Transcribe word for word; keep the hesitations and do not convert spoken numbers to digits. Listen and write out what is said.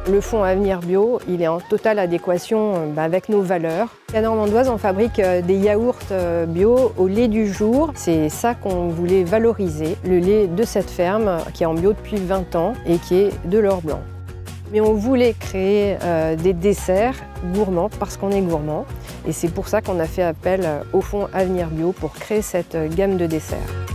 Le fonds Avenir Bio, il est en totale adéquation bah, avec nos valeurs. À Normand'Oise, on fabrique des yaourts bio au lait du jour. C'est ça qu'on voulait valoriser, le lait de cette ferme qui est en bio depuis vingt ans et qui est de l'or blanc. Mais on voulait créer euh, des desserts gourmands parce qu'on est gourmand. Et c'est pour ça qu'on a fait appel au fonds Avenir Bio pour créer cette gamme de desserts.